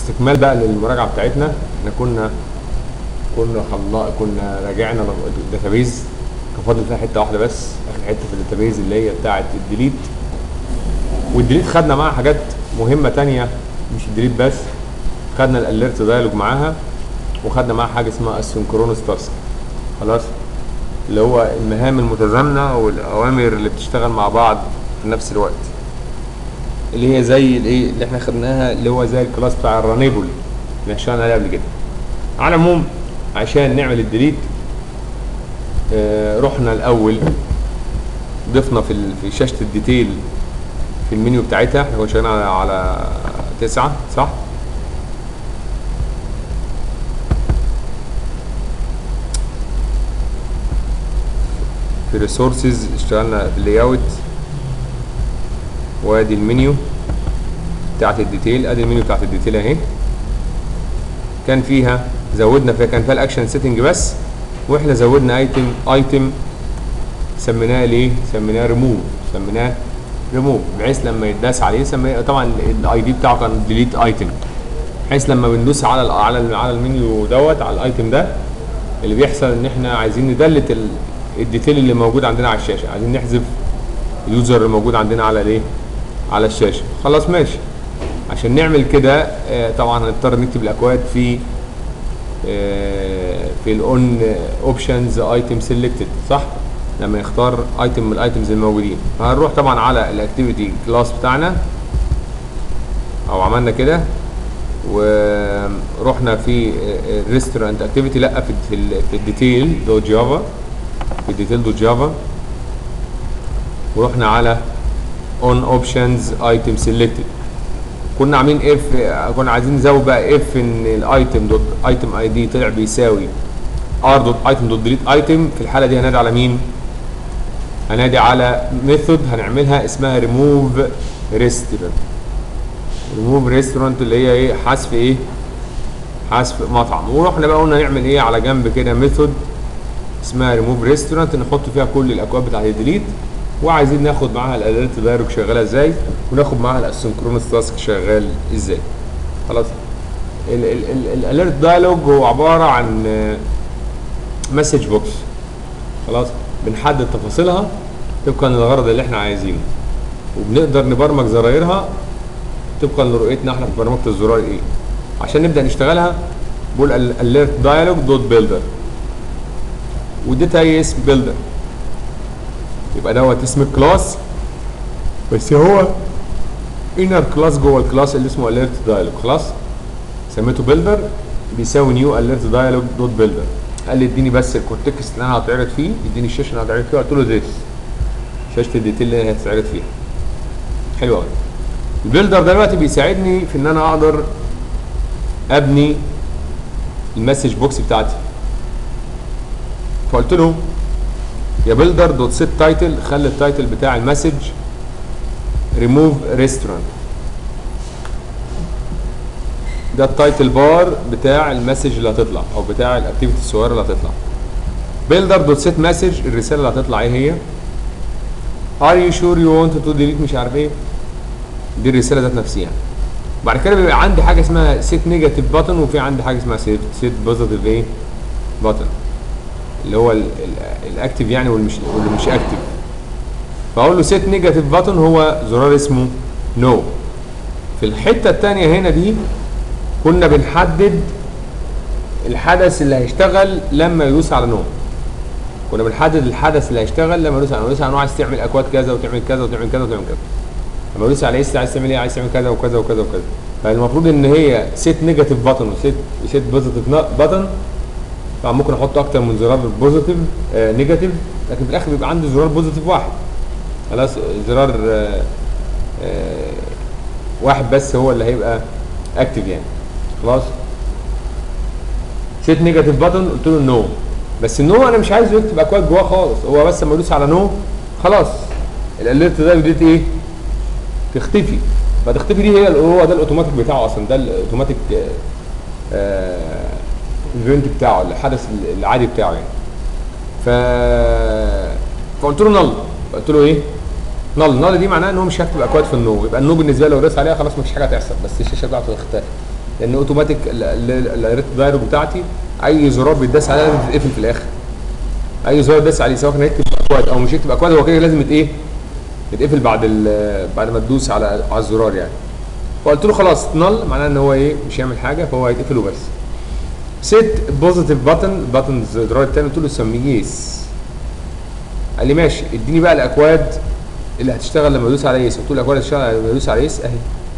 استكمال بقى للمراجعه بتاعتنا. احنا كنا راجعنا الداتابيز، كان فاضل فيها حته واحده بس، اخر حته في الداتابيز اللي هي بتاعه الديليت. والديليت خدنا معاها حاجات مهمه تانية، مش الديليت بس، خدنا الاليرت دايلوج معاها، وخدنا معاها حاجه اسمها السنكرونس تاسك. خلاص، اللي هو المهام المتزامنه والاوامر اللي بتشتغل مع بعض في نفس الوقت، اللي هي زي الايه اللي احنا خدناها، اللي هو زي الكلاس بتاع الرانيبل اللي اشتغلنا عليه قبل كده. على العموم عشان نعمل الديليت رحنا الاول ضفنا في شاشه الديتيل في المنيو بتاعتها. احنا كنا شغالين على 9 صح؟ في ريسورسز اشتغلنا في اللاي اوت، وادي المنيو بتاعت الديتيل، ادي المنيو بتاعت الديتيل اهي. كان فيها زودنا فيها، كان فيها الاكشن سيتنج بس، واحنا زودنا ايتم سميناه ليه؟ سميناه ريموف، بحيث لما يتداس عليه طبعا الاي دي بتاعه كان ديليت ايتم، بحيث لما بندوس على المنيو دوت على الايتم ده، اللي بيحصل ان احنا عايزين ندلت الديتيل اللي موجود عندنا على الشاشه، عايزين نحذف اليوزر اللي موجود عندنا على الايه؟ على الشاشه. خلاص ماشي. عشان نعمل كده طبعا هنضطر نكتب الاكواد في الاون اوبشنز ايتم سيلكتد صح؟ لما نختار ايتم من الايتمز الموجودين، فهنروح طبعا على الاكتيفيتي كلاس بتاعنا، او عملنا كده ورحنا في ريستورانت اكتيفيتي، لا في الديتيل دوت جافا، في الديتيل دوت جافا، ورحنا على اون اوبشنز ايتم سيلكتد. كنا عاملين كنا عايزين نزود بقى ان الايتم دوت ايتم اي دي طلع بيساوي ار دوت ايتم دوت ديليت ايتم. في الحاله دي هنادي على مين؟ هنادي على ميثود هنعملها اسمها ريموف ريستورانت اللي هي ايه؟ حذف مطعم. ورحنا بقى قلنا نعمل ايه على جنب كده ميثود اسمها ريموف ريستورانت، نحط فيها كل الاكواد بتاعت الديليت، وعايزين ناخد معاها الاليرت دايلوج شغاله ازاي، وناخد معاها الاسynchronous تاسك شغال ازاي. خلاص. الاليرت دايلوج هو عباره عن مسج بوكس. خلاص، بنحدد تفاصيلها طبقا للغرض اللي احنا عايزينه، وبنقدر نبرمج زرايرها طبقا لرؤيتنا احنا في برمجه الزرار ايه. عشان نبدا نشتغلها بقول اليرت دايلوج دوت بيلدر، واديتها ايه؟ اسم بيلدر، يبقى دوت اسم الكلاس، بس هو انر كلاس جوه الكلاس اللي اسمه اليرت دايلوج. خلاص، سميته بيلدر بيساوي نيو اليرت دايلوج دوت بيلدر. قال لي اديني بس الكونتكست اللي انا هتعرض فيه، اديني الشاشه اللي هتعرض فيها، قلت له ذيس، شاشه الديتيل اللي هتتعرض فيها. حلو قوي. البيلدر دلوقتي بيساعدني في ان انا اقدر ابني المسج بوكس بتاعتي. فقلت له يا بيلدر دوت سيت تايتل، خلي التايتل بتاع المسج ريموف ريستورانت، ده التايتل بار بتاع المسج اللي هتطلع، او بتاع الاكتيفيتي الصغيره اللي هتطلع. بيلدر دوت سيت مسج، الرساله اللي هتطلع ايه هي؟ ار يو شور يو ونت تو ديليت مش عارف ايه، دي الرساله ذات نفسها. بعد كده بيبقى عندي حاجه اسمها سيت نيجاتيف باتن، وفي عندي حاجه اسمها سيت بوزيتيف ايه؟ باتن، اللي هو الاكتف يعني واللي مش اكتف. فاقول له سيت نيجاتيف باتن هو زرار اسمه نو. في الحته الثانيه هنا دي كنا بنحدد الحدث اللي هيشتغل لما يدوس على نو. كنا بنحدد الحدث اللي هيشتغل لما يدوس على نو. يدوس على نو عايز تعمل اكواد كذا وتعمل كذا وتعمل كذا وتعمل كذا. لما يدوس على اس عايز تعمل ايه؟ عايز تعمل كذا وكذا وكذا وكذا. فالمفروض ان هي سيت نيجاتيف باتن وسيت بوزيتيف باتن. طبعا ممكن احط اكتر من زرار بوزيتيف نيجاتيف، لكن في الاخر بيبقى عندي زرار بوزيتيف واحد. خلاص، زرار واحد بس هو اللي هيبقى اكتف يعني. خلاص، سيت نيجاتيف باتن قلت له نو، بس النو انا مش عايزه يكتب اكواد جواه خالص، هو بس لما يدوس على نو خلاص الاليرت ده بديت ايه؟ تختفي. فتختفي دي هو ده الاوتوماتيك بتاعه اصلا، ده الاوتوماتيك الايفنت بتاعه، الحدث العادي بتاعه يعني. فقلت له نل، قلت له ايه؟ نل دي معناها ان هو مش هيكتب اكواد في النو، يبقى النو بالنسبه له لو داس عليها خلاص مفيش حاجه هتحصل، بس الشاشه بتاعته اختفت. لان اوتوماتيك الاليرت دايلوج بتاعتي اي زرار بيتداس عليه لازم تتقفل في الاخر. اي زرار داس عليه سواء كان هيكتب اكواد او مش يكتب اكواد هو كده لازم يتقفل بعد ما تدوس على الزرار يعني. فقلت له خلاص نل معناه ان هو ايه مش هيعمل حاجه فهو هيتقفل وبس. سيت بوزيتيف باتن الزرار الثاني قلت له سميه يس. قال لي ماشي اديني بقى الاكواد اللي هتشتغل لما ادوس على يس. قلت له الاكواد اللي هتشتغل لما ادوس على يس اهي.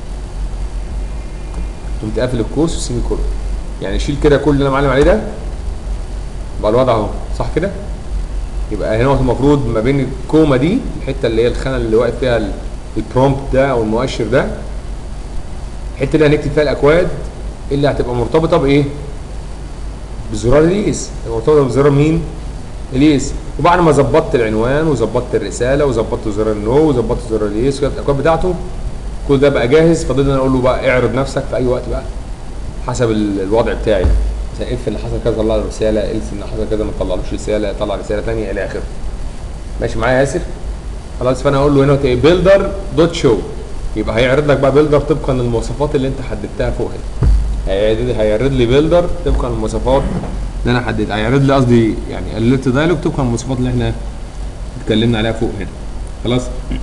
قمت قافل الكورس والسيمي كولون. يعني شيل كده كل اللي انا معلم عليه ده بقى الوضع اهو صح كده. يبقى هنا المفروض ما بين الكوما دي الحته اللي هي الخانه اللي واقف فيها البرومبت ده او المؤشر ده الحته اللي هنكتب فيها الاكواد اللي هتبقى مرتبطه بايه؟ بزرار اليس. مرتبطه بزرار مين؟ اليس. وبعد ما ظبطت العنوان وظبطت الرساله وظبطت زرار النو وظبطت زرار اليس وكتبت الاكواد بتاعته كل ده بقى جاهز. فاضل ان انا اقول له بقى اعرض نفسك في اي وقت بقى حسب الوضع بتاعي. مثلا اف ان حصل كذا طلع له رساله، الس ان حصل كذا ما طلعلوش رساله طلع رساله ثانيه الى اخره. ماشي معايا يا ياسر؟ خلاص فانا اقول له هنا بيلدر دوت شو يبقى هيعرض لك بقى بيلدر طبقا للمواصفات اللي انت حددتها فوق هنا. هيعرض لي بيلدر طبقا للمواصفات اللي انا حددتها. هيعرض لي قصدي يعني اليرت دايلوج طبقا للمواصفات اللي احنا اتكلمنا عليها فوق هنا. خلاص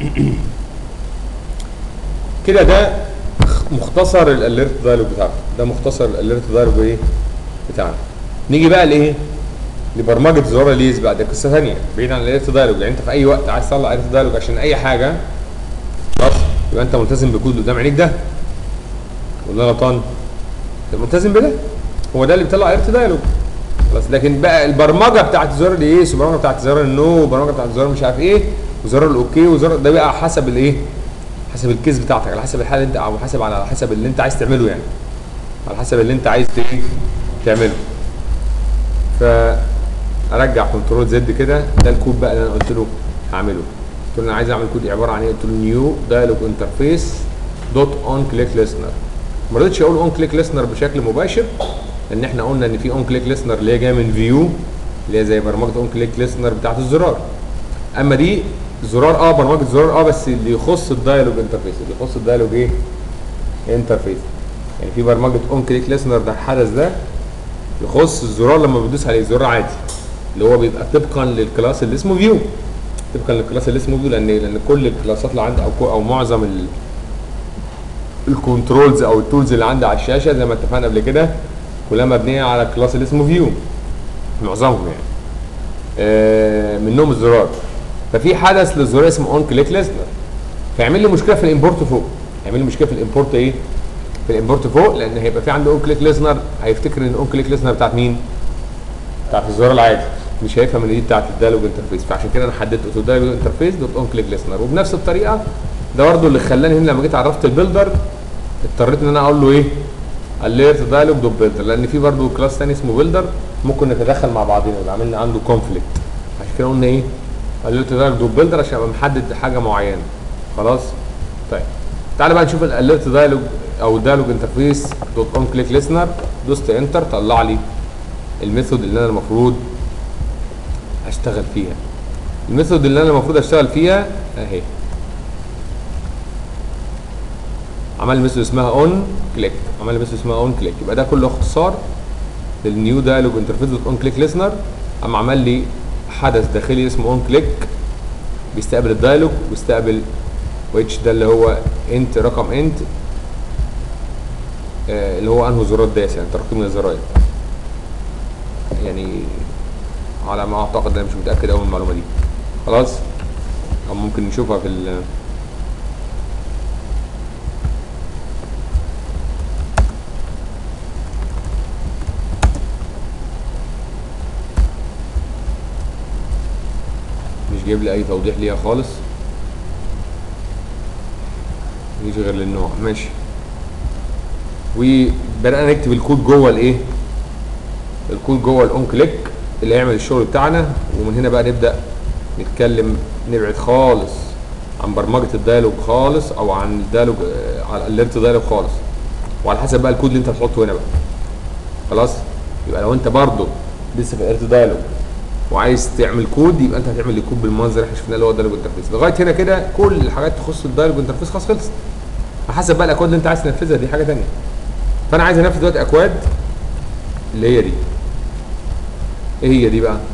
كده ده مختصر الاليرت دايلوج بتاعنا. ده مختصر الاليرت دايلوج ايه بتاعنا. نيجي بقى لايه؟ لبرمجه زرار اليس بقى. دي قصه ثانيه بعيد عن الاليرت دايلوج. يعني انت في اي وقت عايز تطلع اليرت دايلوج عشان اي حاجه خلاص يبقى انت ملتزم بالكود اللي قدام عينيك ده. ولا غلطان؟ انت ملتزم بده هو ده اللي بيطلع اليرت دايلوج خلاص. لكن بقى البرمجه بتاعت زرار اليس والبرمجه بتاعت زرار النو والبرمجه بتاعت زرار مش عارف ايه وزرار الاوكي وزرار ده بقى حسب الايه؟ حسب الكيس بتاعتك على حسب الحاله اللي انت او على حسب اللي انت عايز تعمله يعني. على حسب اللي انت عايز تعمله. فارجع كنترول زد كده. ده الكود بقى اللي انا قلت له هعمله. قلت له انا عايز اعمل كود عباره عن ايه؟ قلت له نيو دايلوج انترفيس دوت اون كليك ليسنر. ما رضيتش اقول اون كليك ليسنر بشكل مباشر لان احنا قلنا ان في اون كليك ليسنر اللي هي جايه من فيو اللي هي زي برمجه اون كليك ليسنر بتاعت الزرار. اما دي زرار برمجه زرار بس اللي يخص الدايلوج انترفيس. اللي يخص الدايلوج ايه؟ انترفيس. يعني في برمجه اون كليك ليسنر ده الحدث ده يخص الزرار لما بتدوس عليه زرار عادي اللي هو بيبقى طبقا للكلاس اللي اسمه فيو. طبقا للكلاس اللي اسمه فيو لان كل الكلاسات اللي عندي او معظم الكنترولز او التولز اللي عندي على الشاشه زي ما اتفقنا قبل كده كلها مبنيه على الكلاس اللي اسمه فيو معظمهم يعني. منهم الزرار. ففي حدث للزرار اسمه اون كليك ليسنر فيعمل لي مشكله في الامبورت فوق. يعمل لي مشكله في الامبورت ايه؟ في الامبورت فوق لان هيبقى في عنده اون كليك ليسنر هيفتكر ان اون كليك ليسنر بتاعت مين؟ بتاعت الزرار العادي مش هيفهم ان دي بتاعت الدايلوج انترفيس. فعشان كده انا حددت قلت له دايلوج انترفيس دوت اون كليك ليسنر. وبنفس الطريقه ده برضه اللي خلاني هنا لما جيت عرفت البيلدر اضطريت ان انا اقول له ايه؟ اليرت دايلوج دوت بيلدر لان في برضه كلاس ثاني اسمه بيلدر ممكن نتدخل مع بعضنا يبقى عاملين عنده كونفليكت. عشان كده قلنا ايه؟ اليرت دايلوج دوت بيلدر عشان ابقى محدد حاجه معينه. خلاص؟ طيب تعالى بقى نشوف الاليرت دايلوج او الدايلوج انترفيس دوت اون كليك ليسنر. دوست انتر طلع لي الميثود اللي انا المفروض اشتغل فيها. الميثود اللي انا المفروض اشتغل فيها اهي. عمل ميثود اسمها اون كليك. عمل ميثود اسمها اون كليك. يبقى ده كله اختصار للنيو دايلوج انترفيس دوت اون كليك ليسنر. اما عمل لي حدث داخلي اسمه اون كليك بيستقبل الدايلوج ويستقبل ويتش ده اللي هو انت رقم انت اللي هو انه زرار داس يعني ترقيم من الزراير يعني على ما اعتقد. انا مش متاكد قوي من المعلومه دي. خلاص او ممكن نشوفها في مش جايب لي اي توضيح ليها خالص. مفيش غير للنوع. ماشي. وبدأنا نكتب الكود جوه الايه؟ الكود جوه الاون كليك اللي هيعمل الشغل بتاعنا. ومن هنا بقى نبدأ نتكلم نبعد خالص عن برمجة الدايلوج خالص او عن الدايلوج على الاليرت دايلوج خالص. وعلى حسب بقى الكود اللي انت هتحطه هنا بقى. خلاص؟ يبقى لو انت برضه لسه في الاليرت دايلوج وعايز تعمل كود يبقى انت هتعمل الكود بالمنظر اللي احنا شفناه اللي هو الدايلوج انترفيس. لغايه هنا كده كل الحاجات تخص الدايلوج انترفيس خلاص خلصت. على حسب بقى الاكواد اللي انت عايز تنفذها دي حاجه ثانيه. فانا عايز انفذ دلوقتي اكواد اللي هي دي. ايه هي دي بقى؟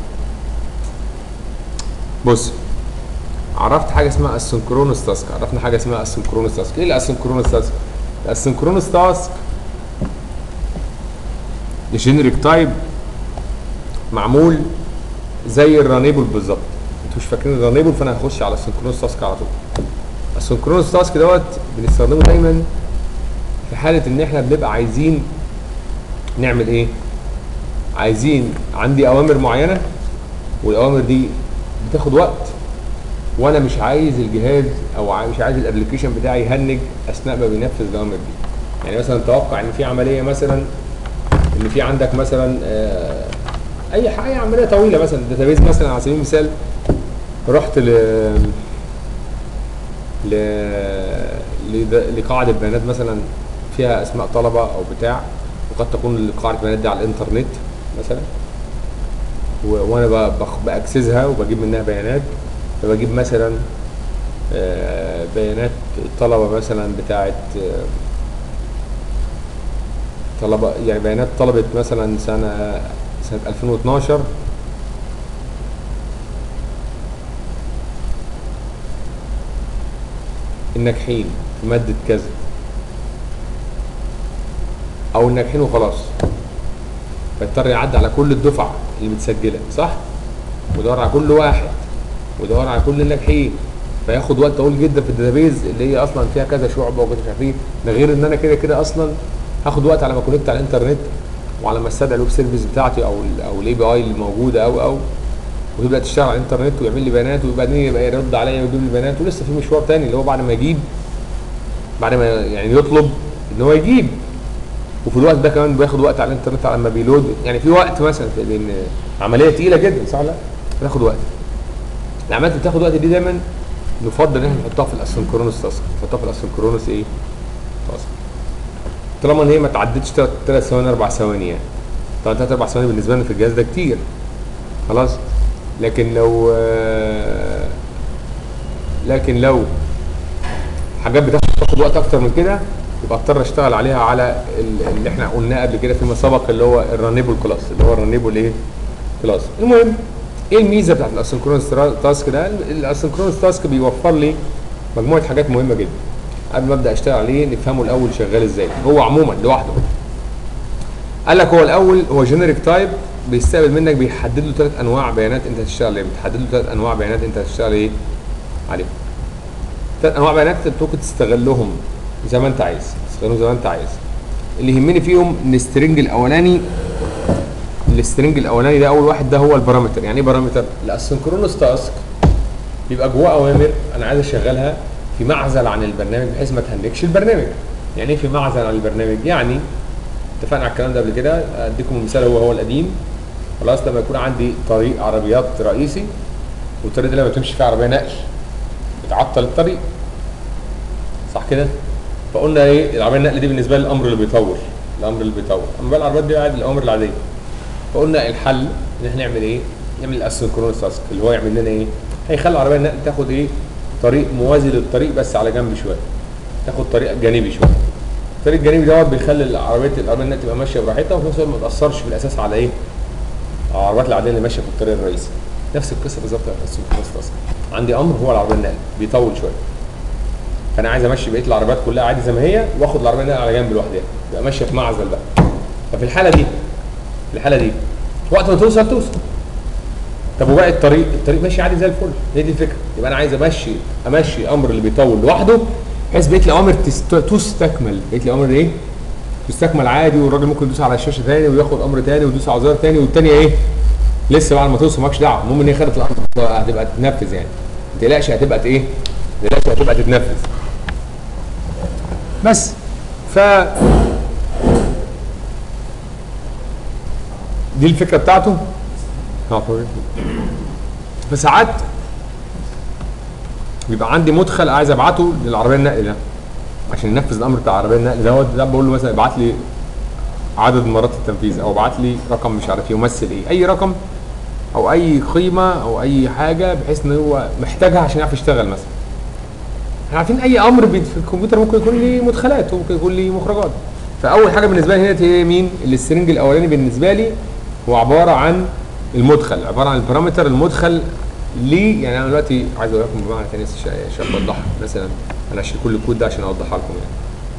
بص، عرفت حاجه اسمها السنكرونس تاسك، عرفنا حاجه اسمها السنكرونس تاسك. ايه الاسنكرونس تاسك؟ السنكرونس تاسك جينيريك تايب معمول زي الرانيبل بالظبط. انتوا مش فاكرين الرانيبل، فانا هخش على السنكرونس تاسك على طول. السنكرونس تاسك دوت بنستخدمه دايما في حاله ان احنا بنبقى عايزين نعمل ايه؟ عايزين عندي اوامر معينه، والاوامر دي بتاخد وقت، وانا مش عايز الجهاز او مش عايز الابلكيشن بتاعي يهنج اثناء ما بينفذ الاوامر دي. يعني مثلا توقع ان في عمليه، مثلا ان في عندك مثلا اي عمليه طويله، مثلا داتابيز مثلا على سبيل المثال، رحت لقاعده بيانات مثلا فيها اسماء طلبه او بتاع، وقد تكون قاعده البيانات دي على الانترنت مثلا، وانا باكسسها وبجيب منها بيانات. فبجيب مثلا بيانات الطلبه مثلا بتاعه طلبه، يعني بيانات طلبه مثلا سنه 2012 الناجحين في ماده كذا، او الناجحين وخلاص. فيضطر يعدي على كل الدفعه اللي متسجله، صح؟ ويدور على كل واحد، ويدور على كل الناجحين، فياخد وقت طويل جدا في الداتابيز اللي هي اصلا فيها كذا شعبه وكذا مش عارف ايه. ده غير ان انا كده كده اصلا هاخد وقت على ما كونكت على الانترنت، وعلى ما استدعي الويب سيرفيس بتاعتي او الاي بي اي اللي موجوده وتبدا تشتغل على الانترنت ويعمل لي بيانات، وبعدين يبقى يرد عليا ويجيب لي بيانات، ولسه في مشوار تاني اللي هو بعد ما يعني يطلب ان هو يجيب. وفي الوقت ده كمان بياخد وقت على الانترنت على ما بيلود، يعني في وقت مثلا، لان عمليه تقيله جدا، صح؟ لا بتاخد وقت. العمليات اللي بتاخد وقت دي دايما نفضل ان احنا نحطها في الاسنكرونس تاسك، نحطها في الاسنكرونس ايه؟ تاسك. طالما ان هي ما تعدتش 3 ثواني 4 ثواني، يعني طبعا 3 4 ثواني بالنسبه لنا في الجهاز ده كتير خلاص. لكن لو حاجات بتاخد وقت اكتر من كده، يبقى اضطر اشتغل عليها على اللي احنا قلناه قبل كده فيما سبق، اللي هو الرانيبل كلاس، اللي هو الرانيبل ايه؟ كلاس. المهم، ايه الميزه بتاعت الاسنكرونس تاسك ده؟ الاسنكرونس تاسك بيوفر لي مجموعه حاجات مهمه جدا. قبل ما ابدا اشتغل عليه نفهمه الاول شغال ازاي. هو عموما لوحده قال لك هو الاول هو جينيريك تايب، بيستقبل منك، بيحدد له 3 انواع بيانات انت هتشتغل عليها، بتحدد له 3 انواع بيانات انت هتشتغل ايه؟ عليهم. 3 انواع بيانات انت ممكن تستغلهم زي ما انت عايز، تستغلهم زي ما انت عايز. اللي يهمني فيهم السترنج الاولاني. السترنج الاولاني ده اول واحد، ده هو البارامتر. يعني ايه بارامتر؟ الاسنكرونس تاسك بيبقى جواه اوامر انا عايز اشغلها في معزل عن البرنامج بحيث ما تهنكش البرنامج. يعني ايه في معزل عن البرنامج؟ يعني اتفقنا على الكلام ده قبل كده، اديكم المثال هو القديم. خلاص، لما يكون عندي طريق عربيات رئيسي، والطريق ده لما تمشي فيه عربيه نقل بتعطل الطريق، صح كده؟ فقلنا ايه؟ العربيه النقل دي بالنسبه لي الامر اللي بيطول، اما بقى العربيات دي قاعد الامر العاديه. فقلنا الحل ان احنا نعمل ايه؟ نعمل الاسنكرونس تاسك، اللي هو يعمل لنا ايه؟ هيخلي العربيه النقل تاخد ايه؟ طريق موازي للطريق بس على جنب شويه، تاخد طريق جانبي شويه. الطريق الجانبي دوت بيخلي العربيه النقل تبقى ماشيه براحتها، وفي نفس الوقت ما تاثرش في الاساس على ايه؟ على العربيات العاديه اللي ماشيه في الطريق الرئيسي. نفس القصه بالظبط في الاسنكرونس تاسك. عندي امر هو العربيه النقل بيطول شويه، فانا عايز امشي بقيه العربيات كلها عادي زي ما هي، واخد العربيه النقل على جنب لوحدها، تبقى ماشيه في معزل بقى. ففي الحاله دي وقت ما توصل. طب وباقي الطريق ماشي عادي زي الفل. هي دي الفكره. يبقى انا عايز امشي امر اللي بيطول لوحده، بحيث بقيه الاوامر تستكمل. بقيه الاوامر ايه؟ تستكمل عادي، والراجل ممكن يدوس على الشاشه ثاني وياخد امر ثاني ويدوس على زرار ثاني، والثانيه ايه؟ لسه بعد ما توصل مالكش دعوه، المهم ان هي خدت الامر هتبقى تتنفذ. يعني ما تقلقش هتبقى ايه؟ ما تقلقش هتبقى تتنفذ. بس دي الفكره بتاعته. فساعات بيبقى عندي مدخل عايز ابعته للعربيه النقل ده عشان ينفذ الامر بتاع العربيه النقل ده بقول له مثلا ابعت لي عدد مرات التنفيذ، او ابعت لي رقم مش عارف يمثل ايه، اي رقم او اي قيمه او اي حاجه بحيث ان هو محتاجها عشان يعرف يشتغل. مثلا احنا عارفين اي امر في الكمبيوتر ممكن يكون ليه مدخلات وممكن يكون ليه مخرجات. فاول حاجه بالنسبه لي هنا هي مين؟ السترنج الاولاني بالنسبه لي هو عباره عن المدخل، عباره عن البارامتر المدخل ليه. يعني انا دلوقتي عايز اقول لكم بمعنى تاني عشان اوضحها، مثلا انا هشيل كل الكود ده عشان اوضحها لكم. يعني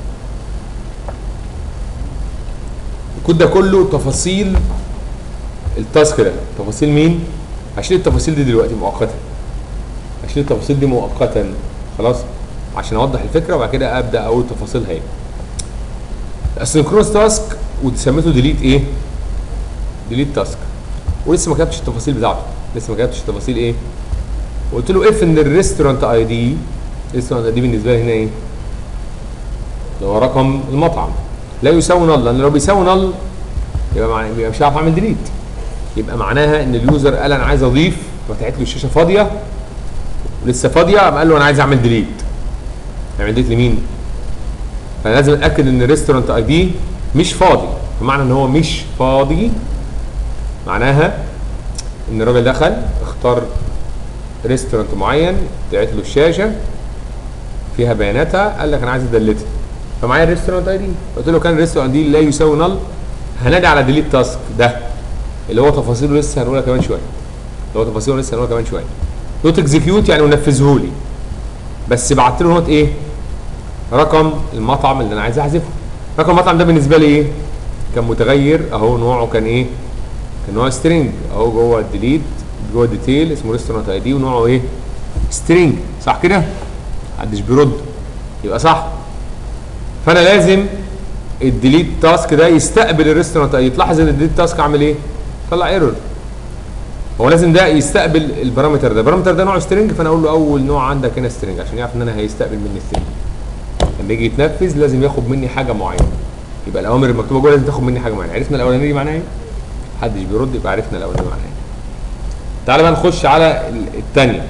الكود ده كله تفاصيل التاسك ده، تفاصيل مين؟ هشيل التفاصيل دي دلوقتي مؤقتا، هشيل التفاصيل دي مؤقتا خلاص عشان اوضح الفكره، وبعد كده ابدا اقول تفاصيلها ايه. الاسynchronous تاسك وسميته ديليت ايه؟ ديليت تاسك، ولسه ما كتبتش التفاصيل بتاعته، لسه ما كتبتش التفاصيل ايه؟ وقلت له اف ان الريستورانت اي دي، الريستورانت اي دي بالنسبه لي هنا ايه؟ اللي هو رقم المطعم لا يساوي نل، لان لو بيساوي نل يبقى مش هعرف اعمل ديليت، يبقى معناها ان اليوزر قال انا عايز اضيف، فتحت له الشاشه فاضيه ولسه فاضيه، قال له انا عايز اعمل ديليت. اعمل ديليت لمين؟ فانا لازم اتاكد ان الريستورانت اي دي مش فاضي، بمعنى ان هو مش فاضي معناها ان الراجل دخل اختار ريستورانت معين، طلعت له الشاشه فيها بياناتها، قال لك انا عايز ادلتها، فمعايا الريستورانت اي دي، قلت له كان الريستورانت اي دي لا يساوي نل، هنادي على ديليت تاسك ده اللي هو تفاصيله لسه هنقولها كمان شويه، اللي هو تفاصيله لسه هنقولها كمان شويه. دوت اكزيكيوت يعني منفذه لي، بس بعت له نوت ايه؟ رقم المطعم اللي انا عايز احذفه. رقم المطعم ده بالنسبه لي ايه؟ كان متغير اهو، نوعه كان ايه؟ كان نوع سترينج اهو، جوه الديليت جوه الديتيل اسمه ريستورانت اي دي ونوعه ايه؟ سترينج، صح كده؟ محدش بيرد، يبقى صح. فانا لازم الديليت تاسك ده يستقبل الريستورانت اي دي. تلاحظ ان الديليت تاسك عامل ايه؟ طلع ايرور. هو لازم ده يستقبل البارامتر ده، البارامتر ده نوع سترينج، فانا اقول له اول نوع عندك هنا سترينج عشان يعرف ان انا هيستقبل مني سترينج. لما يجي يتنفذ لازم ياخد مني حاجه معينه، يبقى الاوامر المكتوبه جوه لازم تاخد مني حاجه معينه. عرفنا الاولانيه دي معناها ايه؟ محدش بيرد، يبقى عرفنا الاولانيه معناها ايه. تعالى بقى نخش على الثانيه.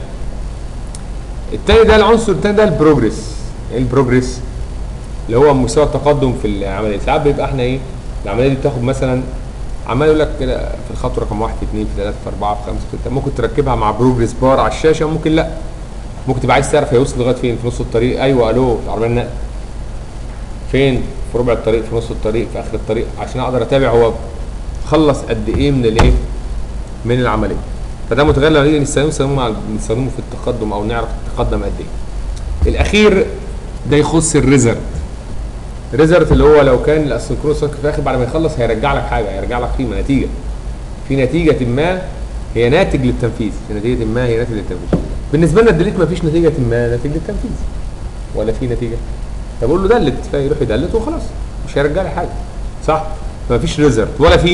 الثاني ده العنصر الثاني ده البروجريس. ايه البروجريس؟ اللي هو مستوى التقدم في العمليه. ساعات بيبقى احنا ايه؟ العمليه دي بتاخد مثلا عمال يقول لك كده في الخطوه رقم 1 في 2 في 3 في 4 في 5 في 6، ممكن تركبها مع بروجريس بار على الشاشه وممكن لا. ممكن تبقى عايز تعرف هيوصل لغايه فين، في نص الطريق، ايوه الو في عربيه النقل فين، في ربع الطريق، في نص الطريق، في اخر الطريق، عشان اقدر اتابع هو خلص قد ايه من الايه؟ من العمليه. فده متغير لما نيجي نستخدمه في التقدم او نعرف تقدم قد ايه. الاخير ده يخص الريزلت. الريزلت اللي هو لو كان الاسynchronous في الاخر بعد ما يخلص هيرجع لك حاجه، هيرجع لك قيمه، نتيجه. في نتيجه ما هي ناتج للتنفيذ، في نتيجه ما هي ناتج للتنفيذ. بالنسبه لنا الديليت ما فيش نتيجه ما ناتج للتنفيذ، ولا في نتيجه؟ فبقول له دلت، فيروح يدلت وخلاص مش هيرجع لي حاجه، صح؟ فما فيش ريزلت ولا في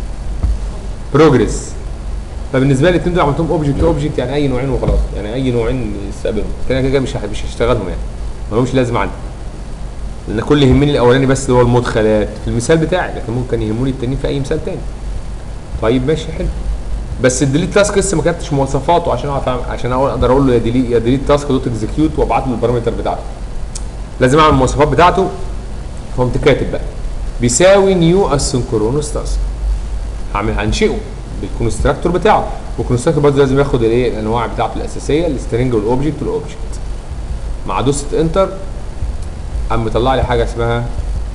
بروجريس. فبالنسبه لي الاثنين دول عملتهم اوبجكت اوبجكت، يعني اي نوعين وخلاص، يعني اي نوعين يستقبلهم كده كده مش هشتغلهم، يعني ما لهمش لازمه عندي، لان كل اللي يهمني الاولاني بس اللي هو المدخلات في المثال بتاعي، لكن ممكن يهموني التانيين في اي مثال تاني. طيب ماشي حلو، بس الديليت تاسك لسه ما كتبتش مواصفاته عشان اعرف عشان اقدر اقول له يا ديليت تاسك دوت اكزكيوت وابعت له البارامتر بتاعته. لازم اعمل المواصفات بتاعته، فقمت كاتب بقى بيساوي نيو اسynchronous تاسك. هنشئه بالكونستراكتور بتاعه، والكونستراكتور برضه لازم ياخد الايه؟ الانواع بتاعته الاساسيه، السترنج والاوبجكت والاوبجكت. مع دوسه انتر قام مطلع لي حاجه اسمها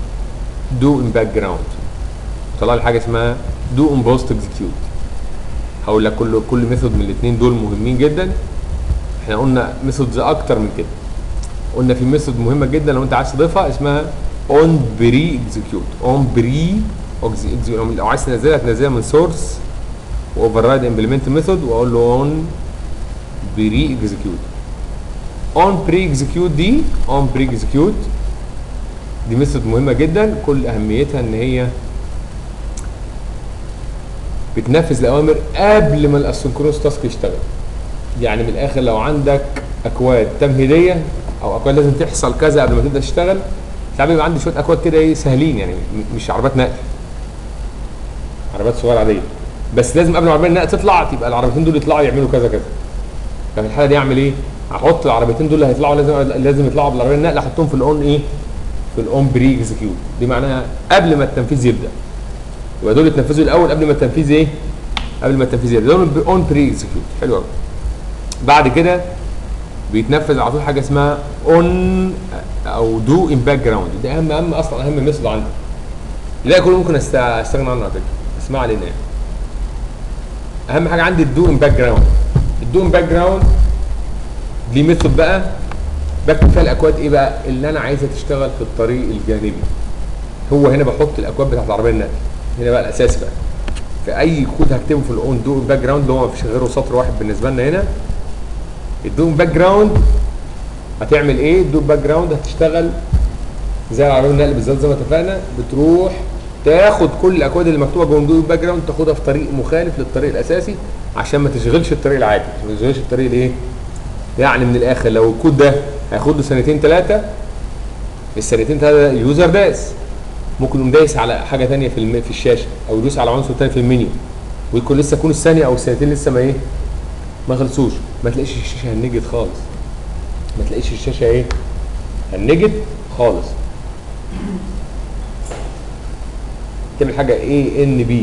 دو ان باك جراوند، طلع لي حاجه اسمها دو ان بوست اكزكيوت. هقول لك كل ميثود من الاثنين دول مهمين جدا. احنا قلنا ميثودز اكتر من كده، قلنا في ميثود مهمه جدا لو انت عايز تضيفها اسمها اون بري اكزكيوت. اون بري لو عايز تنزلها من سورس واوفر رايد امبلمنت ميثود، واقول له اون بري اكزكيوت. اون بري اكزكيوت دي دي ميثود مهمه جدا، كل اهميتها ان هي بتنفذ الاوامر قبل ما الاسynchronous تاسك يشتغل. يعني من الاخر لو عندك اكواد تمهيديه او اكواد لازم تحصل كذا قبل ما تبدا تشتغل، ساعات بيبقى عندي شويه اكواد كده ايه سهلين، يعني مش عربيات نقل، عربيات صغيره عاديه، بس لازم قبل ما عربيه النقل تطلع تبقى العربيتين دول يطلعوا يعملوا كذا كذا. ففي الحاله دي اعمل ايه؟ احط العربيتين دول اللي هيطلعوا لازم يطلعوا بالعربيه النقل، احطهم في الاون ايه؟ في الاون بري اكزكيوت. دي معناها قبل ما التنفيذ يبدا، يبقى دول يتنفذوا الاول قبل ما التنفيذ ايه؟ قبل ما التنفيذ يبدا، دول اون بري اكزكيوت. حلو قوي. بعد كده بيتنفذ على طول حاجه اسمها اون او دو ان باك جراوند. دي اهم اصلا اهم ميثود عندي. لا كله ممكن استغنى عنه على فكره، بس ما علينا يعني. اهم حاجه عندي الدو ان باك جراوند. الدو ان باك جراوند دي ميثود بقى بكتب فيها الاكواد ايه بقى اللي انا عايزها تشتغل في الطريق الجانبي. هو هنا بحط الاكواد بتاعت العربيه النقل، هنا بقى الاساسي بقى. في اي كود هكتبه في الاون دو باك جراوند اللي هو ما فيش غيره سطر واحد بالنسبه لنا هنا. الدو باك جراوند هتعمل ايه؟ الدو باك جراوند هتشتغل زي العربيه النقل بالظبط زي ما اتفقنا، بتروح تاخد كل الاكواد اللي مكتوبه جوه الدو باك جراوند تاخدها في طريق مخالف للطريق الاساسي عشان ما تشغلش الطريق العادي، ما تشغلش الطريق الايه؟ يعني من الاخر لو الكود ده هياخد له سنتين ثلاثه، السنتين ثلاثه اليوزر دايس، ممكن يقوم دايس على حاجه ثانيه في الشاشه او يدوس على عنصر ثاني في المنيو ويكون لسه يكون الثانيه او السنتين لسه ما ايه؟ ما خلصوش، ما تلاقيش الشاشه هنجت خالص. ما تلاقيش الشاشه ايه؟ هنجت خالص. تعمل حاجه اي ان بي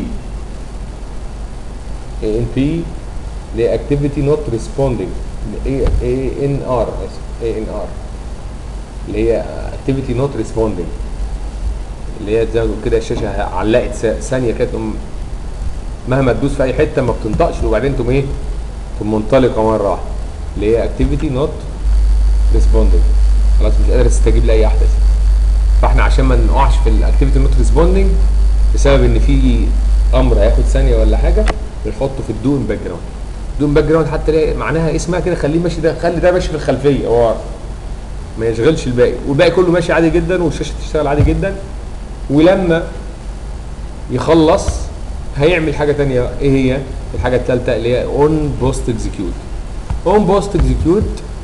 اي ان بي اللي هي اكتيفيتي نوت ريسبوندينج، اي ان ار اي ان ار اللي هي اكتيفيتي نوت ريسبوندينج، اللي هي زي ما بنقول كده الشاشه علقت ثانيه كده مهما تدوس في اي حته ما بتنطقش وبعدين تقوم ايه؟ تقوم منطلقه مره واحده، اللي هي اكتيفيتي نوت ريسبوندينج، خلاص مش قادر تستجيب لاي احداث. فاحنا عشان ما نقعش في الاكتيفيتي نوت ريسبوندينج بسبب ان في امر هياخد ثانيه ولا حاجه بنحطه في الدو ان باك جراوند. الدو ان باك جراوند حتى معناها اسمها كده خليه ماشي، ده خلي ده ماشي في الخلفيه هو ما يشغلش الباقي، والباقي كله ماشي عادي جدا والشاشه تشتغل عادي جدا. ولما يخلص هيعمل حاجه ثانيه، ايه هي الحاجه الثالثه؟ اللي هي اون بوست اكزيكيوت. اون بوست اكزيكيوت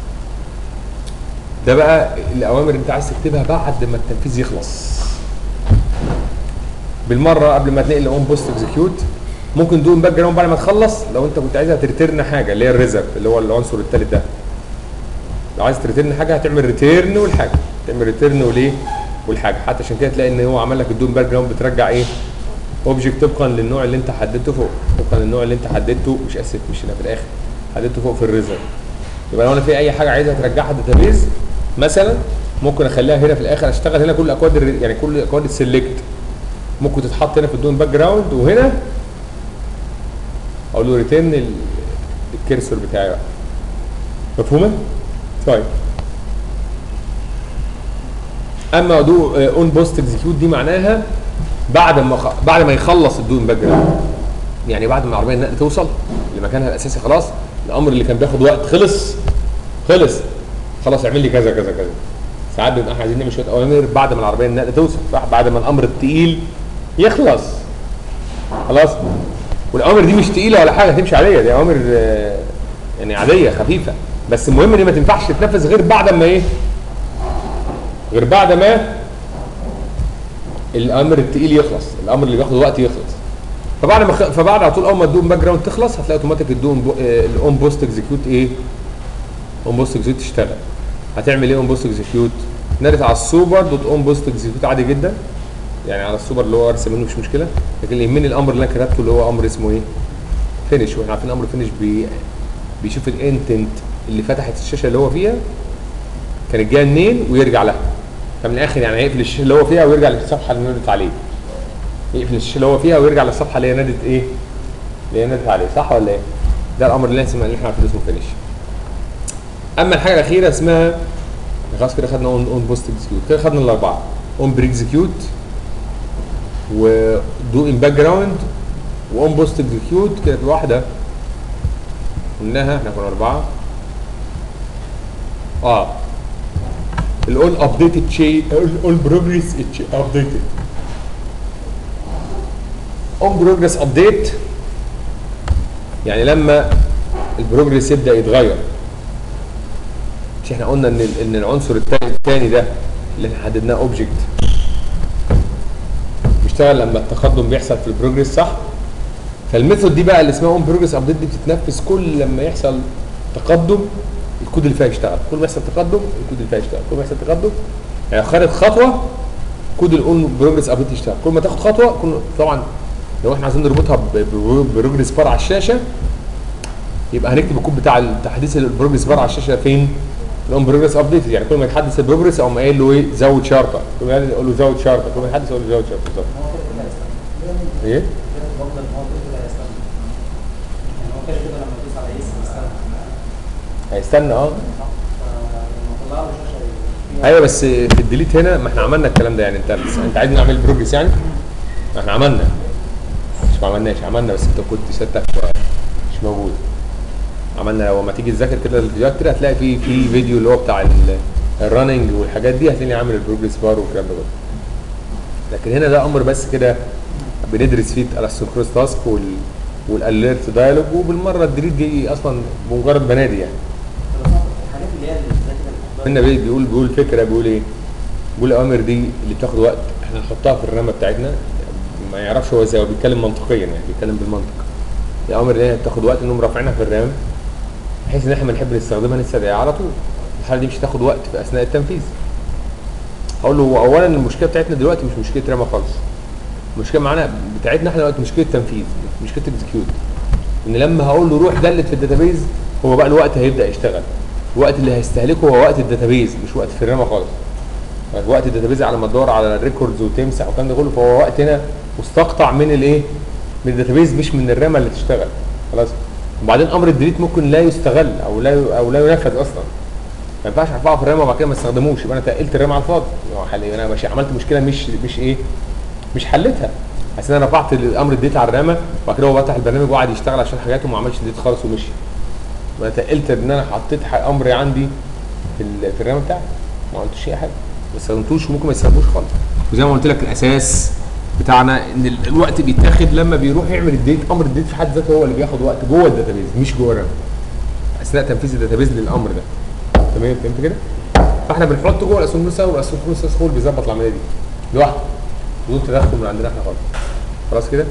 ده بقى الاوامر اللي انت عايز تكتبها بعد ما التنفيذ يخلص بالمره قبل ما تنقل لاون بوست اكزيكيوت. ممكن دون باك جراوند بعد ما تخلص لو انت كنت عايزها تريتيرن حاجه اللي هي الريزرف اللي هو العنصر الثالث ده. لو عايز تريتيرن حاجه هتعمل ريتيرن والحاجه، تعمل ريتيرن وليه والحاجه، حتى عشان كده تلاقي ان هو عمل لك الدون باك جراوند بترجع ايه؟ اوبجكت طبقا للنوع اللي انت حددته فوق، طبقا للنوع اللي انت حددته مش اسف مش هنا في الاخر حددته فوق في الريزرف. يبقى لو انا في اي حاجه عايزها ترجعها داتابيز مثلا ممكن اخليها هنا في الاخر اشتغل هنا كل الاكواد يعني كل الاكواد السلكت ممكن تتحط هنا في الدون باك جراوند، وهنا اقول له ريتيرن الكيرسور بتاعي بقى. مفهومه؟ طيب اما دو اون بوست اكزيكيوت دي معناها بعد ما يخلص الدون باك جراوند، يعني بعد ما العربيه النقل توصل لمكانها الاساسي خلاص، الامر اللي كان بياخد وقت خلاص اعمل لي كذا كذا كذا. ساعات بنبقى احنا عايزين نعمل شويه اوامر بعد ما العربيه النقل توصل، بعد ما الامر الثقيل يخلص خلاص. والاوامر دي مش ثقيله ولا حاجه تمشي عليها، دي اوامر يعني عاديه خفيفه، بس المهم ان ما تنفعش تتنفذ غير بعد ما ايه؟ غير بعد ما الامر الثقيل يخلص، الامر اللي بياخد وقت يخلص. فبعد على طول اول ما الدون باك جراوند تخلص هتلاقي اوتوماتيك الاون بوست اكزيكيوت ايه؟ اون بوست اكزيكيوت تشتغل. هتعمل ايه اون بوست اكزيكيوت؟ نرجع على السوبر دوت اون بوست اكزيكيوت عادي جدا، يعني على السوبر اللي هو ارسم منه مش مشكله، لكن اللي يهمني الامر اللي انا كتبته اللي هو امر اسمه ايه؟ فينش. واحنا عارفين امر فينش بيشوف الانتنت اللي فتحت الشاشه اللي هو فيها كانت جايه منين ويرجع لها. فمن الاخر يعني هيقفل الشاشه اللي هو فيها ويرجع للصفحه اللي نادت عليه. يقفل الشاشه اللي هو فيها ويرجع للصفحه اللي هي نادت ايه؟ اللي هي نادت عليه، صح ولا ايه؟ ده الامر اللي احنا عارفين اسمه فينش. اما الحاجه الاخيره اسمها خلاص كده خدنا اون بوست اكزيكيوت، كده خدنا الاربعه اون بري اكزيكيوت ودو ان باك جراوند واون بوست اكزيكيوت. كده واحده قلناها احنا كنا اربعه. الاول ابديتد شيء اول بروجريس ابديتد. اون بروجريس ابديت يعني لما البروجريس يبدا يتغير. مش احنا قلنا ان العنصر الثاني ده اللي احنا حددناه اوبجكت بيشتغل لما التقدم بيحصل في البروجريس، صح؟ فالميثود دي بقى اللي اسمها اون بروجريس ابديت دي بتتنفذ كل لما يحصل تقدم الكود اللي فيها يشتغل، كل ما يحصل تقدم الكود اللي فيها يشتغل، كل ما يحصل تقدم يعني خدت خطوه كود الاون بروجريس ابديت يشتغل، كل ما تاخد خطوه طبعا لو احنا عايزين نربطها ببروجريس بار على الشاشه يبقى هنكتب الكود بتاع تحديث البروجريس بار على الشاشه فين؟ الاون بروجريس ابديت. يعني كل ما يتحدث البروجريس اقوم قايل له ايه؟ زود شرطه، كل ما يقول له زود شرطه، كل ما يتحدث يقول له زود شرطه بالظبط. ايه؟ بفضل ان هو كده هيستنى، يعني هو كده كده لما يدوس على يس هيستنى. هيستنى اه. فلما طلع له شاشه ايوه بس في الديليت هنا ما احنا عملنا الكلام ده، يعني انت عايز نعمل بروجرس يعني؟ ما احنا عملنا، مش ما عملناش، عملنا بس انت كنت سيادتك مش موجود. عملنا، لو ما تيجي تذاكر كده الفيديوهات كده هتلاقي في فيديو اللي هو بتاع الرننج والحاجات دي، هتلاقيني عامل البروجرس بار والكلام ده كله. لكن هنا ده امر بس كده بندرس فيه الاسynchronous تاسك والاليرت دايلوج، وبالمره الديليت دي اصلا بمجرد بنادي يعني. الحاجات اللي هي اللي زي كده بيقول فكره، بيقول ايه؟ بيقول الاوامر دي اللي بتاخد وقت احنا نحطها في الرامه بتاعتنا. ما يعرفش هو ازاي، هو بيتكلم منطقيا يعني، بيتكلم بالمنطق. الاوامر اللي هي بتاخد وقت انهم رافعينها في الرام بحيث ان احنا بنحب نستخدمها نستدعيها على طول. الحاله دي مش هتاخد وقت في اثناء التنفيذ. هقول له اولا المشكله بتاعتنا دلوقتي مش مشكله رامه خالص. المشكله معانا بتاعتنا احنا دلوقتي مشكله تنفيذ، مشكله اكزكيوت. ان لما هقول له روح دلت في الداتابيز، هو بقى الوقت هيبدا يشتغل. الوقت اللي هيستهلكه هو وقت الداتابيز، مش وقت في الرامه خالص. وقت الداتابيز على ما تدور على الريكوردز وتمسح والكلام ده كله، فهو وقت هنا مستقطع من الايه؟ من الداتابيز مش من الرامه اللي تشتغل. خلاص. وبعدين امر الديليت ممكن لا يستغل او لا ينفذ اصلا. ما ينفعش ارفعه في الرامه وبعد كده ما استخدموش، يبقى انا تقلت الرامه على الفاضي. انا ماشي عملت مشكله مش ايه؟ مش حلتها. بس انا رفعت الامر الديليت على الرامه وبعد كده هو فتح البرنامج وقعد يشتغل عشان حاجاته وما عملش ديليت خالص ومشي. وانا تقلت ان انا حطيت امر عندي في الرامه بتاعتي، ما عملتش اي حاجه، ما استخدمتوش وممكن ما يستخدموش خالص. وزي ما قلت لك الاساس بتاعنا ان الوقت بيتاخد لما بيروح يعمل الديت. امر الديت في حد ذاته هو اللي بياخد وقت جوه الداتابيز مش جوه الرام، اثناء تنفيذ الداتابيز للامر ده. تمام؟ فهمت كده؟ فاحنا بنحط جوه الاسynchronous والاسynchronous هو اللي بيظبط العمليه دي لوحده بدون تدخل من عندنا احنا خالص. خلاص كده؟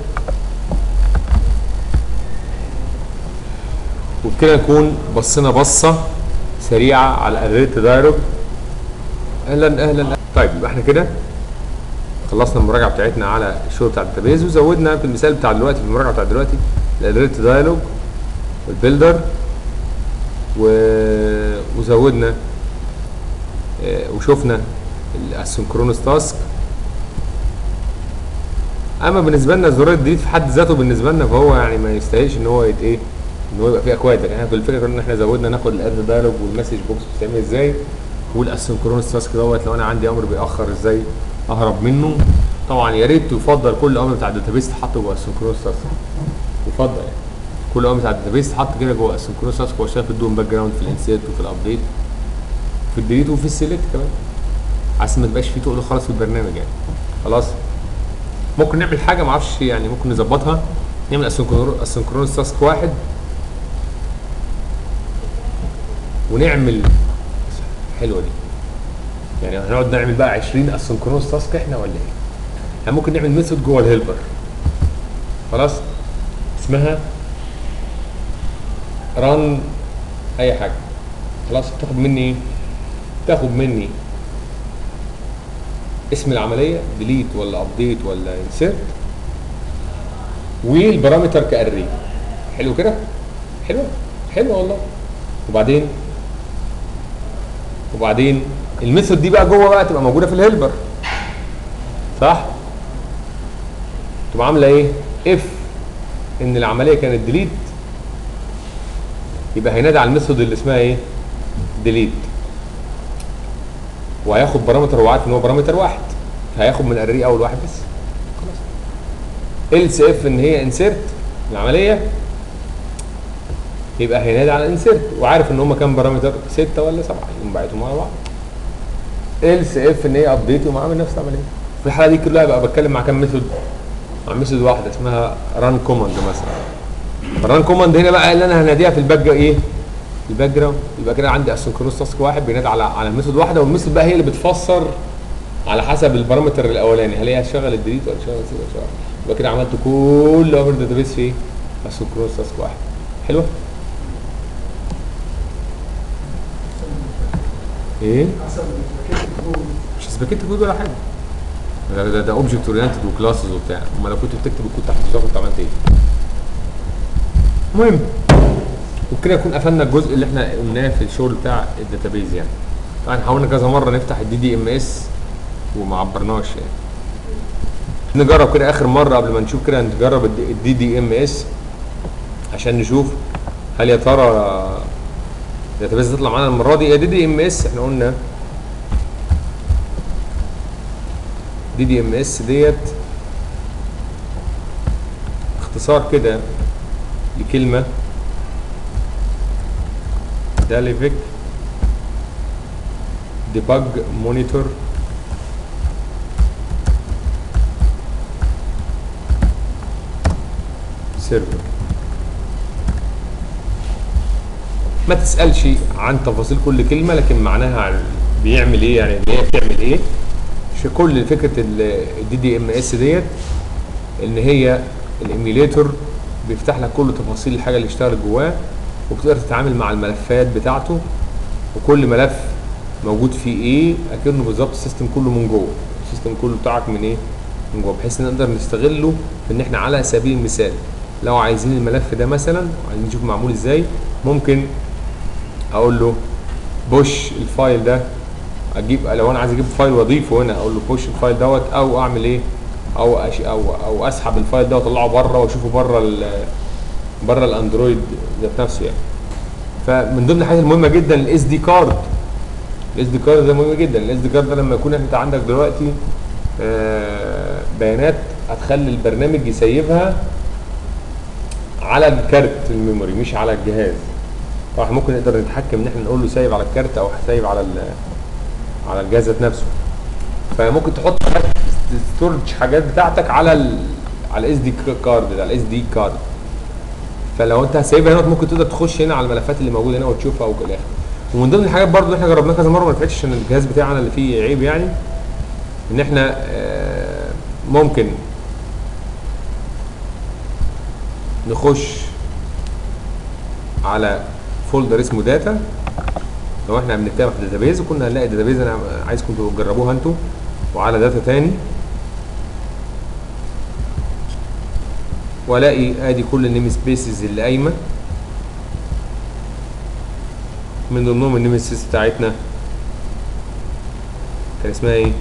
وبكده نكون بصينا بصه سريعه على الاليرت دايلوج. اهلا. طيب يبقى احنا كده خلصنا المراجعه بتاعتنا على الشغل بتاع الداتابيز، وزودنا في المثال بتاع دلوقتي، في المراجعه بتاع دلوقتي، الاليرت دايلوج والبيلدر، وزودنا وشفنا الاسynchronous تاسك. اما بالنسبه لنا زرار الديليت في حد ذاته بالنسبه لنا فهو يعني ما يستاهلش ان هو ايه؟ ان هو يبقى فيه اكواد. يعني احنا كل الفكره ان احنا زودنا ناخد الاليرت دايلوج والمسج بوكس بتتعمل ازاي، والاسynchronous تاسك دوت لو انا عندي امر بيأخر ازاي اهرب منه. طبعا يا ريت يفضل كل امر بتاع الداتابيس تحط جوه الاسynchronous تاسك. يفضل يعني كل امر بتاع الداتابيس تحط كده جوه الاسynchronous تاسك، وهو شايف الدوم باك جراوند في الانسيرت وفي الابديت في الديليت وفي السيلكت كمان، عشان ما تبقاش فيه تقل خالص في البرنامج يعني. خلاص. ممكن نعمل حاجه ما اعرفش يعني، ممكن نظبطها، نعمل اسynchronous تاسك واحد ونعمل حلوه دي. يعني هنقعد نعمل بقى 20 اسynchronous تاسك احنا ولا ايه؟ يعني ممكن نعمل ميثود جوه الهيلبر. خلاص؟ اسمها ران اي حاجه. خلاص. تاخد مني ايه؟ تاخد مني اسم العمليه ديليت ولا ابديت ولا انسيرت، والبارامتر كاري. حلو كده؟ حلوه والله. وبعدين الميثود دي بقى جوه بقى تبقى موجوده في الهيلبر. صح؟ تبقى عامله ايه؟ اف ان العمليه كانت ديليت، يبقى هينادي على الميثود اللي اسمها ايه؟ ديليت، وهياخد بارامتر هو عارف ان هو بارامتر واحد، هياخد من الاري اول واحد بس. خلاص. else if ان هي انسيرت العمليه، يبقى هينادي على انسيرت وعارف ان هم كام بارامتر؟ 6 ولا 7، يقوم باعتهم على بعض. else if ان هي ابديت يقوم عامل نفس العمليه. في الحاله دي كلها بقى بتكلم مع كام ميثود؟ مع ميثود واحده اسمها ران كوماند مثلا. الران كوماند هنا بقى اللي انا هناديها في الباك ايه؟ الباك جراوند. يبقى كده عندي اسynchronous تاسك واحد بينادي على الميثود واحده، والميثود بقى هي اللي بتفسر على حسب البارامتر الاولاني هل هي هتشغل الديليت ولا تشغل السيف ولا تشغل. يبقى كده عملت كل اوفر داتابيس في اسynchronous تاسك واحد. حلوه؟ ايه؟ مش سباكيت كود ولا حاجه. ده اوبجكت اورينتد وكلاسز وبتاع. امال لو كنت بتكتب الكود تحت الضغط كنت عملت ايه؟ المهم وبكده نكون قفلنا الجزء اللي احنا قلناه في الشغل بتاع الداتابيز يعني. طبعا حاولنا كذا مره نفتح الدي دي ام اس وما عبرناش يعني. نجرب كده اخر مره قبل ما نشوف كده، نجرب الدي دي ام اس عشان نشوف هل يا ترى الداتابيز تطلع معانا المره دي. دي دي ام اس احنا قلنا دي دي ام اس ديت اختصار كده لكلمه داليفيك ديباج مونيتور سيرفر. ما تسألش عن تفاصيل كل كلمة، لكن معناها بيعمل ايه، يعني هي بتعمل ايه. كل فكرة الدي دي ام اس ديت ان هي الايميليتور بيفتح لك كل تفاصيل الحاجة اللي اشتغلت جواه، وبتقدر تتعامل مع الملفات بتاعته، وكل ملف موجود فيه ايه اكنه بالظبط السيستم كله من جوه، السيستم كله بتاعك من ايه، من جوه، بحيث نقدر نستغله في ان احنا على سبيل المثال لو عايزين الملف ده مثلا وعايزين نشوف معمول ازاي، ممكن اقول له بوش الفايل ده، اجيب لو انا عايز اجيب فايل واضيفه هنا اقول له بوش الفايل دوت، او اعمل ايه، او اسحب الفايل ده واطلعه بره واشوفه بره الاندرويد ذات نفسه يعني. فمن ضمن الحاجات المهمه جدا الاس دي كارد. الاس دي كارد ده مهم جدا. الاس دي كارد ده لما يكون انت عندك دلوقتي بيانات هتخلي البرنامج يسيبها على الكارت الميموري مش على الجهاز. طبعا ممكن نقدر نتحكم ان احنا نقول له سايب على الكارت او سايب على الجهاز ذات نفسه. فممكن تحط حاجات ستورج حاجات بتاعتك على الاس دي كارد ده، على الاس دي كارد. فلو انت سايبها هنا ممكن تقدر تخش هنا على الملفات اللي موجوده هنا وتشوفها او كده. ومن ضمن الحاجات برضو اللي احنا جربناها كذا مره ما نفعتش عشان الجهاز بتاعنا اللي فيه عيب يعني، ان احنا ممكن نخش على فولدر اسمه داتا. لو احنا بنتابع في الداتابيز وكنا هنلاقي الداتابيز، انا عايزكم تجربوها انتوا، وعلى داتا تاني والاقي ادي كل النيم سبيسز اللي قايمه، من ضمنهم النيم سبيس بتاعتنا كان اسمها ايه؟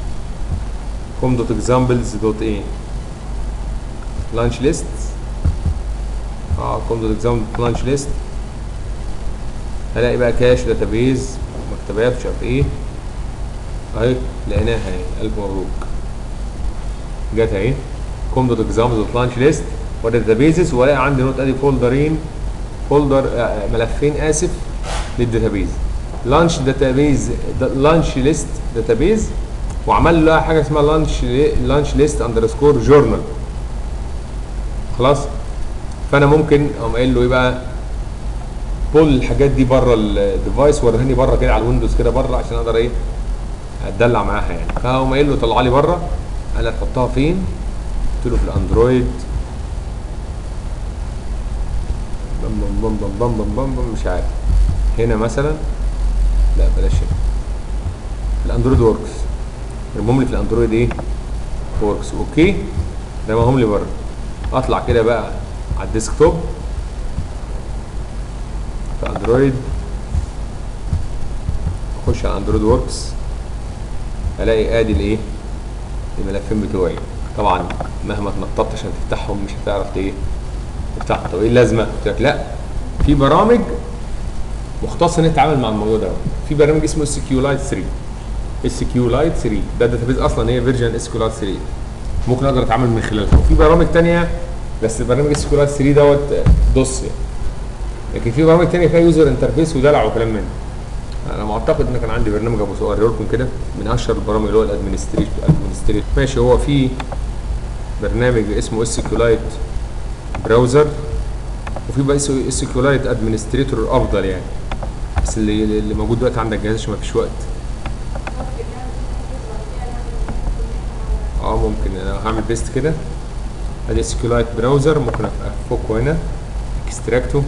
com.examples.a لانش ليست. com.example لانش ليست. هلاقي بقى كاش داتابيز مكتبات مش عارف ايه اهي، لقيناها اهي، الف مبروك جت اهي com.examples لانش ليست وداتابيزز. والاقي عندي نوت ادي ملفين اسف للداتابيز، لانش داتابيز لانش ليست داتابيز، وعمل لها حاجه اسمها لانش ليست اندرسكور جورنال. خلاص. فانا ممكن اقوم قايل له ايه بقى، بول الحاجات دي بره الديفايس، وريهاني بره كده على الويندوز كده بره عشان اقدر ايه اتدلع معاها يعني. فاقوم قايل له طلع لي بره. انا تحطها فين؟ قلت له في الاندرويد بم بم بم بم بم بم مش عارف هنا مثلا، لا بلاش هنا، في الاندرويد وركس. المهم لي في الاندرويد ايه؟ وركس. اوكي ده مهم لي بره. اطلع كده بقى على الديسكتوب في اندرويد، اخش على اندرويد وركس، الاقي ادي الايه؟ الملفين بتوعي. طبعا مهما اتنططت عشان تفتحهم مش هتعرف ايه تفتحهم. طب ايه اللازمه؟ قلت لك لا، في برامج مختصه ان تتعامل مع الموضوع ده. في برنامج اسمه اس كيو لايت 3. اس كيو لايت 3 ده داتابيز اصلا، هي فيرجن اس كيو لايت 3 ممكن اقدر اتعامل من خلالها. وفي برامج ثانيه بس برنامج اس كيو لايت 3 دوت دوس يعني. لكن في برامج ثانيه فيها يوزر انترفيس ودلع وكلام من ده. انا معتقد ان كان عندي برنامج ابو صور لكم كده من اشهر البرامج اللي هو الادمنستريتور. ماشي. هو في برنامج اسمه اس كيو لايت براوزر، وفي بقى اس كيو لايت ادمنستريتور افضل يعني، بس اللي موجود دلوقتي عندك جهاز عشان ما فيش وقت. ممكن انا هعمل بيست كده. ادي اس كيو لايت براوزر، ممكن افكه هنا اكستراكته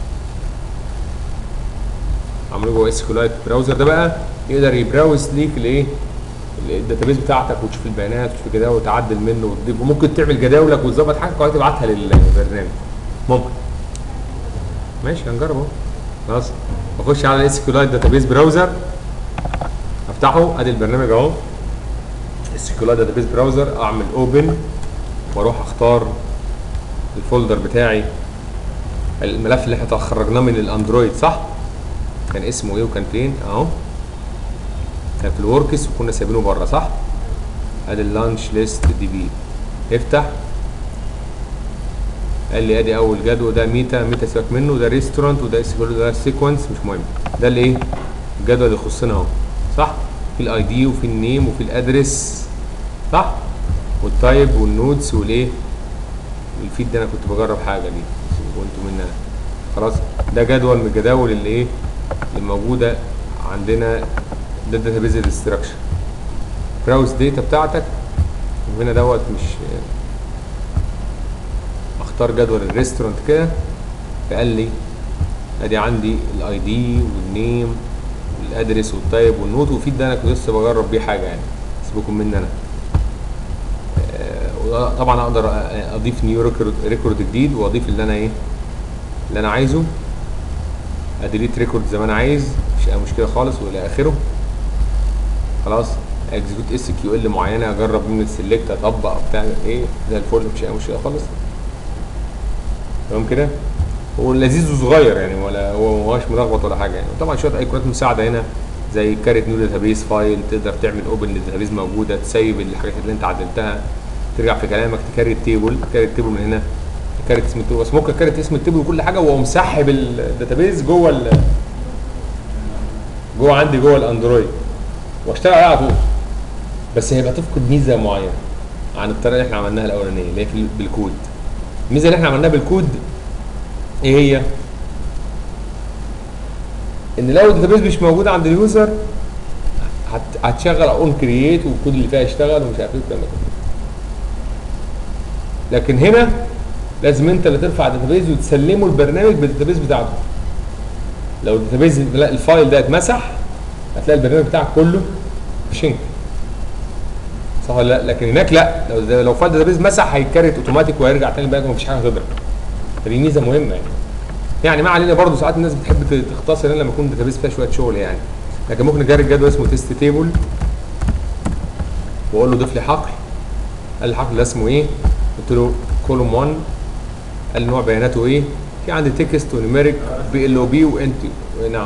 اعمله جوه اس كيو لايت براوزر. ده بقى يقدر يبراوز ليك الايه؟ الداتابيز بتاعتك وتشوف البيانات وتشوف كده وتعدل منه وتضيف، وممكن تعمل جداولك وتظبط حاجه وتبعتها للبرنامج. ممكن. ماشي هنجرب اهو. خلاص. بخش على الاس كيو لايت داتابيز براوزر، افتحه، ادي البرنامج اهو السيكولايت داتابيز براوزر، اعمل اوبن واروح اختار الفولدر بتاعي، الملف اللي احنا خرجناه من الاندرويد، صح؟ كان اسمه ايه وكان فين؟ اهو كان في الوركس وكنا سايبينه بره، صح؟ ادي اللانش ليست دي بي. افتح، قال لي ادي اول جدول، ده ميتا سيبك منه، ده ريستورانت وده ده سيكونس مش مهم، ده اللي ايه؟ الجدول اللي يخصنا اهو، صح؟ في الاي دي وفي النيم وفي الادرس، صح؟ والتايب والنودز والايه؟ والفيد ده انا كنت بجرب حاجه دي وانتوا منها. خلاص، ده جدول من الجداول اللي ايه؟ اللي موجوده عندنا، ده الداتابيز الاستراكشر. براوز داتا بتاعتك وهنا دوت، مش اختار جدول الريستورانت كده، فقال لي ادي عندي الاي دي والنيم والادرس والتايب والنوت والفيد ده انا كنت لسه بجرب بيه حاجه يعني، سيبكم مني انا. طبعا اقدر اضيف نيو ريكورد جديد واضيف اللي انا ايه؟ اللي انا عايزه، اديليت ريكورد زي ما انا عايز، مش اي مشكله خالص والى اخره. خلاص، اكزيكيوت اس كيو ال معينه، اجرب من السلكت، اطبق بتاع ايه زي الفل، مش اي مشكله خالص. تمام كده؟ هو لذيذ وصغير يعني، ولا هو ما هوش ملخبط ولا حاجه يعني. طبعا شويه ايقونات مساعده هنا زي كارت نيو داتابيز فايل، تقدر تعمل اوبن للداتابيز موجوده، تسيب الحاجات اللي انت عدلتها، ترجع في كلامك تكرر التيبل، من هنا، كارت اسم التيبل، بس ممكن كارت اسم التيبل وكل حاجه وهو مسحب الداتابيز جوه عندي جوه الاندرويد واشتغل عليها على طول. بس هيبقى تفقد ميزه معينه عن الطريقه اللي احنا عملناها الاولانيه اللي هي بالكود. الميزه اللي احنا عملناها بالكود ايه هي؟ ان لو الداتابيز مش موجود عند اليوزر هتشغل اون كرييت والكود اللي فيها يشتغل ومش عارف ايه الكلام ده كله. لكن هنا لازم انت اللي ترفع الداتابيز وتسلمه البرنامج بالداتابيز بتاعته. لو الداتابيز الفايل ده اتمسح هتلاقي البرنامج بتاعك كله شنك، صح ولا لا؟ لكن هناك لا، لو فايل الداتابيز مسح هيتكرت اوتوماتيك وهيرجع تاني الباقي ومفيش حاجه تضرب. فدي ميزه مهمه يعني ما علينا برضه ساعات الناس بتحب تختصر لما يكون الداتابيز فيها شويه شغل يعني. لكن ممكن نجرب جدول اسمه تيست تيبل واقول له ضيف لي حقل. قال لي الحقل ده اسمه ايه؟ قلت له كولوم 1. قال لي نوع بياناته ايه؟ في عندي تكست ونيميريك بي ال او بي وانت. نعم.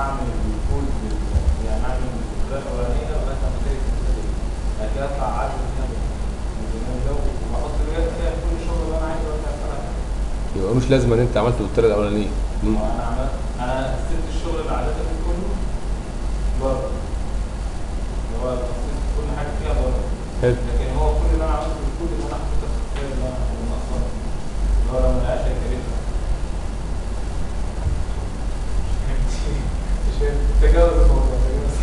يبقى مش لازم ان انت عملته بالطريقه الاولانيه. انا سبت الشغل اللي عادة كله بره، اللي هو تخصيص كل حاجه فيها بره. حلو. لكن هو كل اللي انا عملته بالكود اللي انا حطيته في الخير اللي انا ناقصاه، اللي هو لو ما لقاش هيكرفها. تجاوز الموضوع.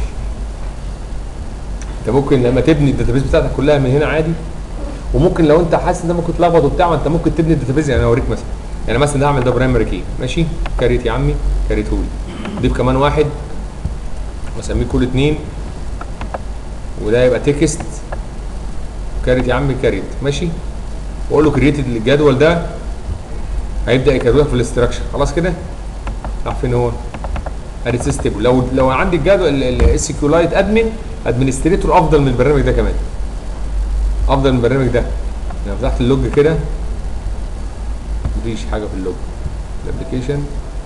انت ممكن لما تبني الداتابيز بتاعتك كلها من هنا عادي، وممكن لو انت حاسس ان ده ممكن تلخبط وبتاع، انت ممكن تبني الداتابيز. يعني انا اوريك مثلا، يعني مثلا ده اعمل ده برايمري كي، ماشي؟ كاريت يا عمي، كاريت هولي، ضيف كمان واحد واسميه كول 2 وده يبقى تكست، كاريت يا عمي كاريت، ماشي؟ واقول له كرييت الجدول ده، هيبدا يكروها في الاستراكشر. خلاص كده؟ راح فين هو؟ ادي سيستم. لو عندي الجدول الاس كيو لايت ادمنستريتور افضل من البرنامج ده كمان، افضل من البرنامج ده. لو فتحت اللوج كده مفيش حاجه في اللوج. الابلكيشن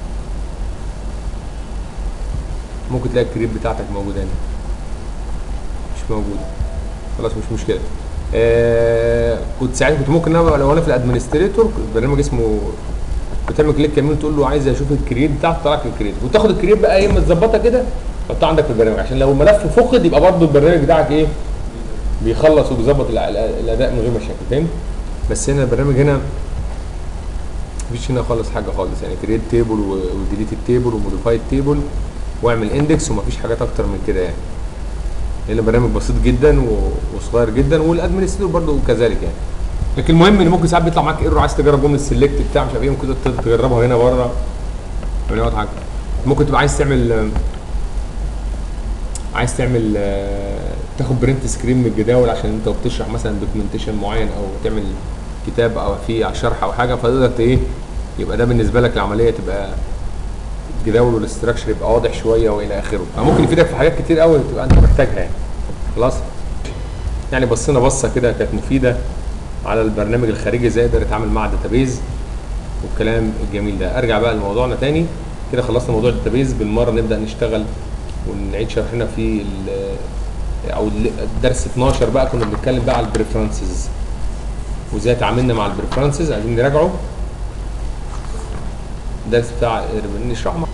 ممكن تلاقي الكريب بتاعتك موجوده هنا، مش موجوده. خلاص مش مشكله. كنت ساعتها كنت ممكن لو انا في الادمنستريتور برنامج اسمه، بتعمل كليك يمين تقول له عايز اشوف الكريت بتاعته، طلع لك الكريت، وتاخد الكريت بقى ايه متظبطه كده تحطها عندك في البرنامج، عشان لو الملف فقد يبقى برضه البرنامج بتاعك ايه؟ بيخلص وبيظبط الاداء من غير مشاكل، فاهم؟ بس هنا البرنامج هنا مفيش هنا خالص حاجه خالص، يعني كريت تيبل وديليت التيبل وموديفاي التيبل واعمل اندكس، ومفيش حاجات اكتر من كده يعني. هنا برنامج بسيط جدا وصغير جدا، والادمنستريتور برضه كذلك يعني. لكن المهم ان ممكن ساعات بيطلع معاك ايرور، عايز تجرب جمله السلكت بتاع مش عارف ايه، ممكن تجربها هنا بره ولا حاجه. ممكن تبقى عايز تعمل تاخد برنت سكرين من الجداول عشان انت بتشرح مثلا دوكيومنتيشن معين او تعمل كتاب او فيه شرح او حاجه، فتقدر ايه يبقى ده بالنسبه لك العمليه تبقى الجداول والاستراكشر يبقى واضح شويه والى اخره. فممكن يفيدك في حاجات كتير قوي تبقى انت محتاجها يعني. خلاص يعني بصينا بصه كده كانت مفيده على البرنامج الخارجي ازاي يقدر يتعامل مع الداتابيز والكلام الجميل ده. ارجع بقى لموضوعنا تاني كده، خلصنا موضوع الداتابيز بالمره، نبدا نشتغل ونعيد شرحنا في الدرس 12 بقى كنا بنتكلم بقى على البريفرنسز وازاي تعاملنا مع البريفرنسز. عايزين نراجعه الدرس بتاع نشرحه